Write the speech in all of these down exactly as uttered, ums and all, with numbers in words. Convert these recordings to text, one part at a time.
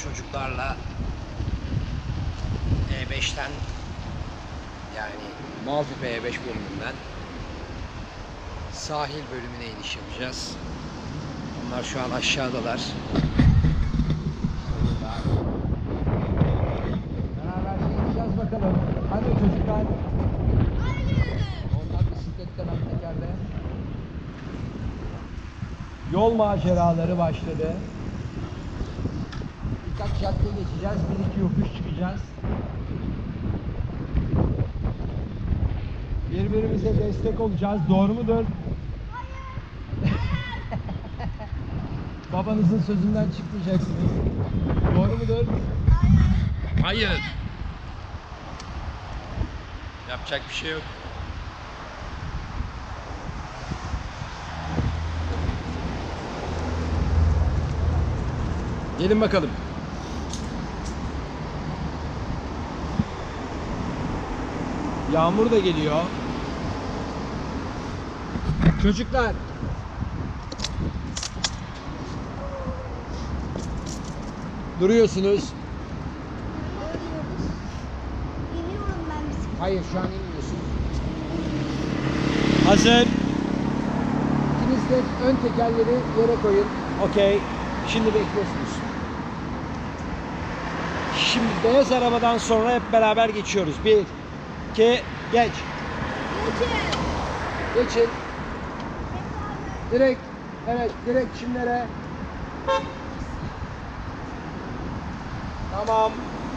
çocuklarla E beşten yani Maltepe E beş bölümünden sahil bölümüne iniş yapacağız. Onlar şu an aşağıdalar. Beraber ineceğiz bakalım. Hadi çocuklar. Onlar bisiklette, ben tekerde. Yol maceraları başladı. Birkaç cadde geçeceğiz, bir iki yokuş çıkacağız. Birbirimize destek olacağız, doğru mudur? Hayır! Babanızın sözünden çıkmayacaksınız. Doğru mudur? Hayır! Hayır! Yapacak bir şey yok. Gelin bakalım. Yağmur da geliyor. Çocuklar. Duruyorsunuz. Duruyoruz. İniyorum ben bisiklete. Hayır, şu an inmiyorsun. Hazır. İkiniz de ön tekerleri yere koyun. Okey. Şimdi bekliyorsunuz. Şimdi beyaz arabadan sonra hep beraber geçiyoruz. Bir, iki, geç. Geçin. Geçin. Direkt, evet, direkt çimlere. Tamam.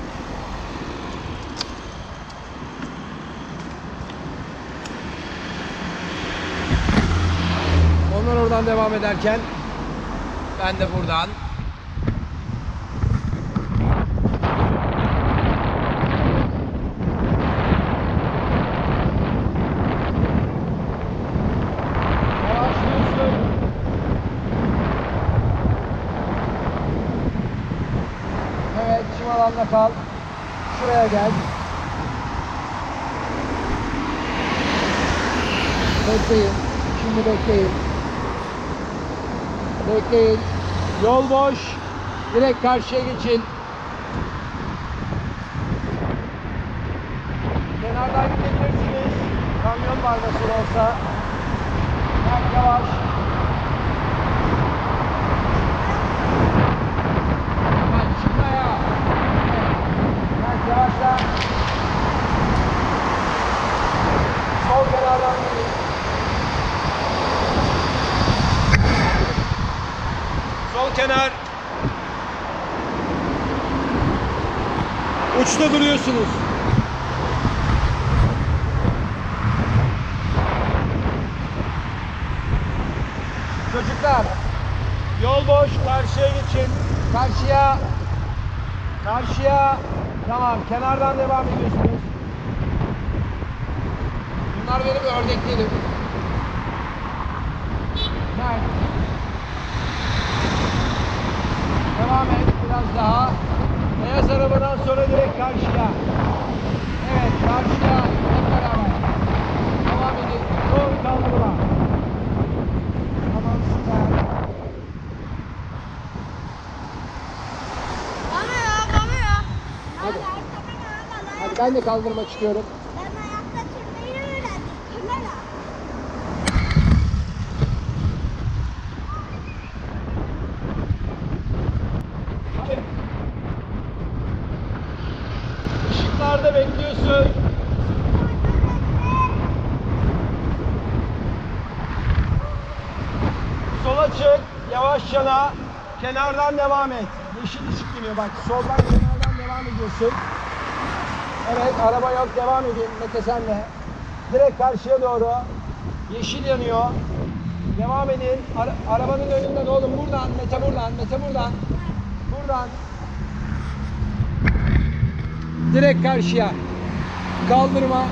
Onlar oradan devam ederken ben de buradan. Yavaşlıyorsun. Evet, çim alanda kal. Şuraya gel. Bekleyin. Şimdi bekleyin. Bekleyin. Yol boş. Direkt karşıya geçin. Kenardan gidebilirsiniz. Kamyon var nasıl olsa. Bak yavaş. Bak çıkma ya. Bak yavaşla. Sol kenardan gidin. Sol kenar. Uçta duruyorsunuz. Çocuklar, yol boş, karşıya geçin. Karşıya. Karşıya. Tamam, kenardan devam ediyorsunuz. Bunlar benim ördeklerim. Mert. Devam et biraz daha. Beyaz arabadan sonra direkt karşıya. Evet, karşıya. Hep beraber. Devam edin. Doğru kaldırma. Tamam, süper. Bana ya, bana ya. Hadi. Hadi arkamına, bana. Hadi ben de kaldırmak istiyorum. Ben ayakta sürmeyi öğrendim. Kamera. Hadi. Işıklarda bekliyorsun. Sola çık, yavaş yana, kenardan devam et. Yeşil ışık yanıyor bak, soldan kenardan devam ediyorsun. Evet, araba yok, devam edin. Mete senle. Direkt karşıya doğru. Yeşil yanıyor. Devam edin. Ara- arabanın önünden oğlum, buradan, Mete buradan, Mete buradan. Buradan. Direkt karşıya. Kaldırma.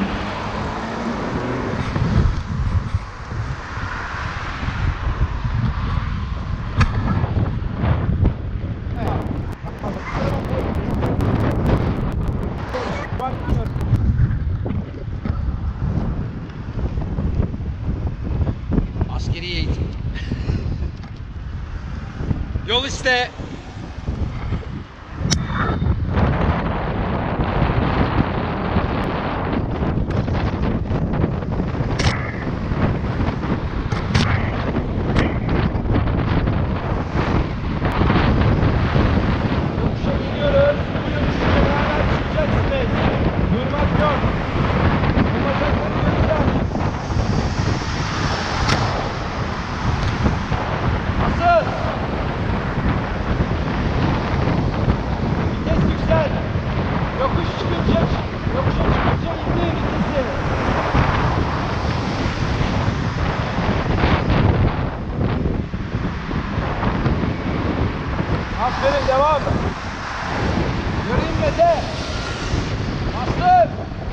Askeri eğitim. Yol iste. Aferin, devam. Göreyim Mete. Bastır.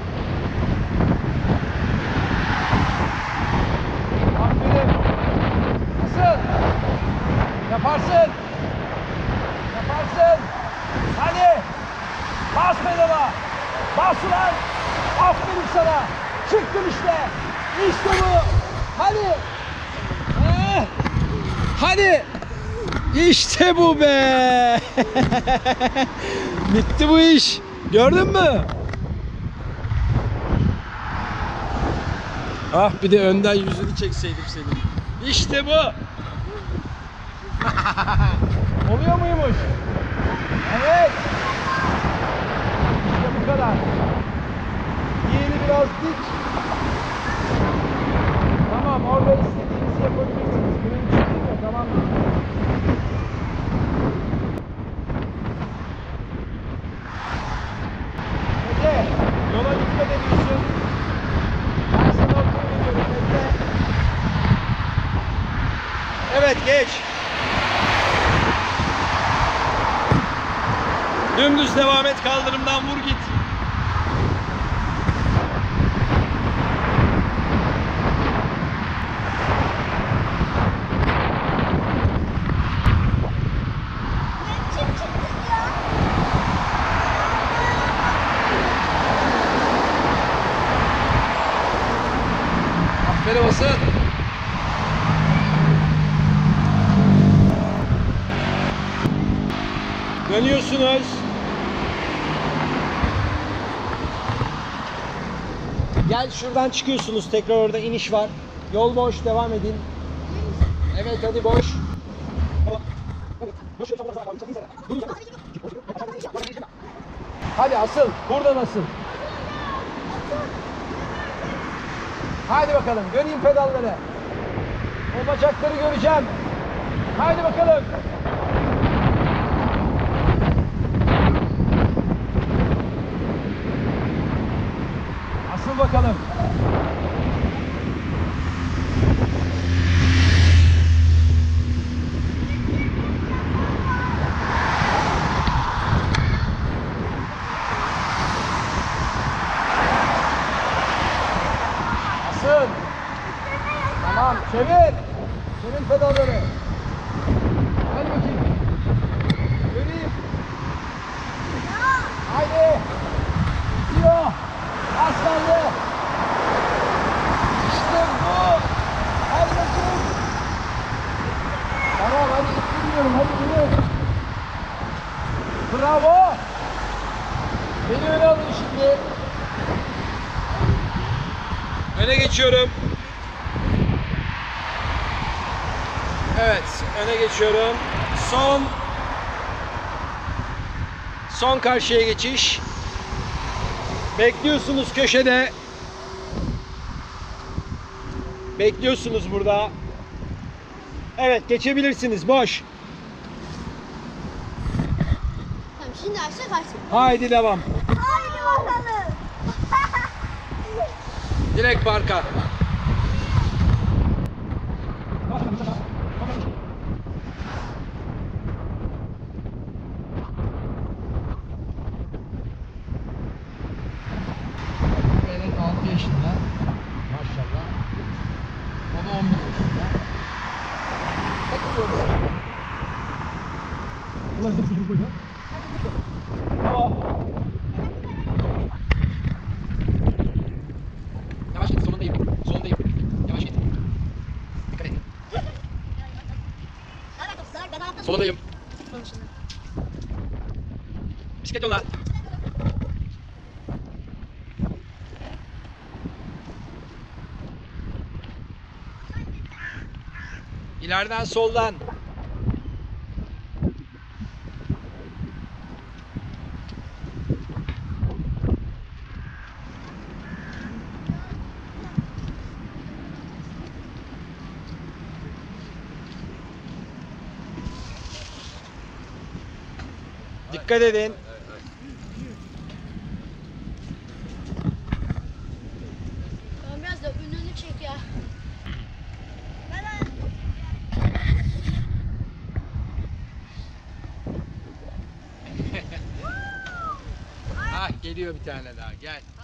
Aferin. Nasıl? Yaparsın. Yaparsın. Hadi. Bas pedala. Bas ulan. Aferin sana. Çıktın işte. İşte bu. Hadi. Eh. Hadi. İşte bu be. Bitti bu iş. Gördün mü? Ah, bir de önden yüzünü çekseydim senin. İşte bu. Oluyor muymuş? Evet. İşte bu kadar. Diğeri biraz dik. Tamam, orada istediğinizi yapabilirsiniz. Bunun için değil mi? Tamam mı? Mete, yola dikkat ediyorsun. Ben sana okul veriyorum Mete. Evet, geç. Dümdüz devam et, kaldırımdan vur git. Kim çıktı ya? Aferin basın. Dönüyorsunuz. Gel, şuradan çıkıyorsunuz. Tekrar orada iniş var. Yol boş, devam edin. Evet, hadi boş. Hadi asıl. Buradan asıl. Hadi bakalım. Göreyim pedalları. O bacakları göreceğim. Hadi bakalım. Asıl bakalım. Asıl. Tamam, çevir. Çevir pedalları. Hadi bakayım. Göreyim. Haydi. Gidiyor. Aslanlı. İşte bu. Hadi bakayım. Tamam, hadi ittirmiyorum. Hadi yürü. Bravo. Beni öne alın şimdi. Öne geçiyorum. Evet, öne geçiyorum. Son son karşıya geçiş. Bekliyorsunuz köşede. Bekliyorsunuz burada. Evet, geçebilirsiniz. Boş. Tamam, şimdi aşağı kaçtım. Haydi devam. Haydi bakalım. Direkt parka. Evet, altı yaşında. Maşallah. O da on bir yaşında. Takılıyoruz. Ulan hepsini koy ya. Tamam. Yavaş git, sonundayım. Sonundayım. Yavaş git. Dikkat et. Sonundayım. Bisiklet yolla. İleriden soldan. Dikkat edin. Tamam, biraz da önünü çek ya. geliyor bir tane daha. Gel.